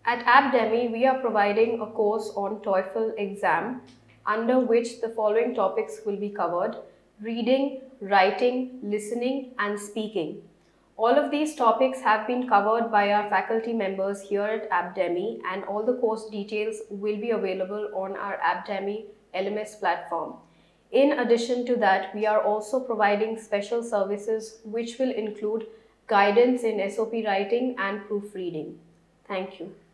At Aptdemy, we are providing a course on TOEFL exam under which the following topics will be covered: reading, writing, listening, and speaking. All of these topics have been covered by our faculty members here at Aptdemy, and all the course details will be available on our Aptdemy LMS platform. In addition to that, we are also providing special services which will include guidance in SOP writing and proofreading. Thank you.